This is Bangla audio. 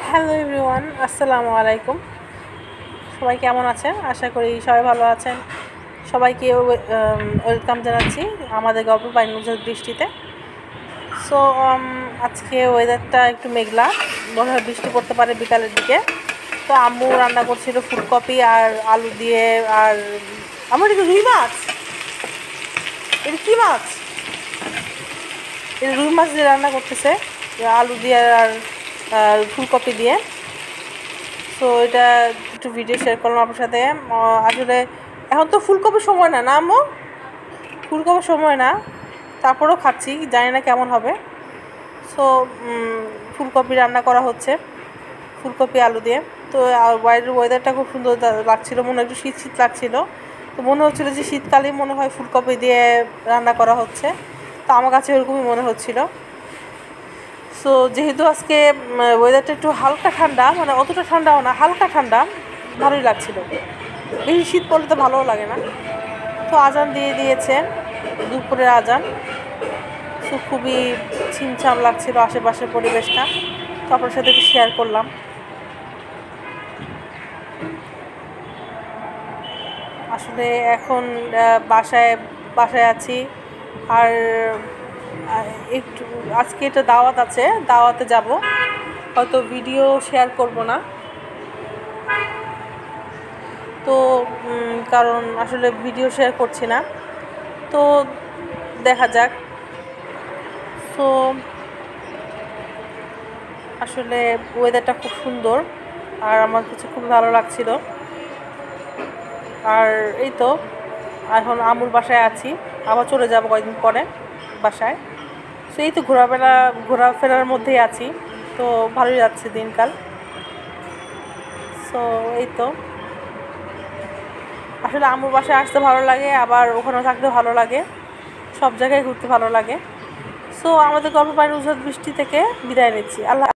হ্যালো এভরিওয়ান, আসসালামু আলাইকুম। সবাই কেমন আছেন? আশা করি সবাই ভালো আছেন। সবাইকে ওয়েলকাম জানাচ্ছি আমাদের গল্প বাইনুজের বৃষ্টিতে। সো আজকে ওয়েদারটা একটু মেঘলা, মনে হয় বৃষ্টি পড়তে পারে বিকালের দিকে। তো আম্মু রান্না করছিল ফুলকপি আর আলু দিয়ে। আর আমার এটা রুই মাছ, এটা কী মাছ? এটা রুই মাছ দিয়ে রান্না করতেছে, আলু দিয়ে আর ফুলকপি দিয়ে। সো এটা একটু ভিডিও শেয়ার করলাম আপনার সাথে। আসলে এখন তো ফুলকপির সময় না, না আম্মু? ফুলকপির সময় না, তারপরেও খাচ্ছি, জানি না কেমন হবে। সো ফুলকপি রান্না করা হচ্ছে, ফুলকপি আলু দিয়ে। তো বাইরের ওয়েদারটা খুব সুন্দর লাগছিলো, মনে একটু শীত শীত লাগছিলো। তো মনে হচ্ছিলো যে শীতকালেই মনে হয় ফুলকপি দিয়ে রান্না করা হচ্ছে, তো আমার কাছে এরকমই মনে হচ্ছিলো। সো যেহেতু আজকে ওয়েদারটা একটু হালকা ঠান্ডা, মানে অতটা ঠান্ডাও না, হালকা ঠান্ডা, ভালোই লাগছিল। বেশি শীত পড়লে তো ভালোও লাগে না। তো আজান দিয়ে দিয়েছে, দুপুরের আজান। সো খুবই ছিমছাম লাগছিল আশেপাশের পরিবেশটা, তো আপনার সাথে একটু শেয়ার করলাম। আসলে এখন বাসায় আছি। আর একটু আজকে একটা দাওয়াত আছে, দাওয়াতে যাব, হয়তো ভিডিও শেয়ার করব না। তো কারণ আসলে ভিডিও শেয়ার করছি না, তো দেখা যাক। সো আসলে ওয়েদারটা খুব সুন্দর, আর আমার কাছে খুব ভালো লাগছিল। আর এই তো এখন আম্মুর বাসায় আছি, আবার চলে যাব কয়েকদিন পরে বাসায়। সো এই তো ঘোরাফেরার মধ্যেই আছি, তো ভালোই যাচ্ছে দিনকাল। সো এই তো আসলে আম্মুর বাসায় আসতে ভালো লাগে, আবার ওখানেও থাকতে ভালো লাগে, সব জায়গায় ঘুরতে ভালো লাগে। সো আমাদের গল্প বাইনুজের বৃষ্টি থেকে বিদায় নিচ্ছি। আল্লাহ।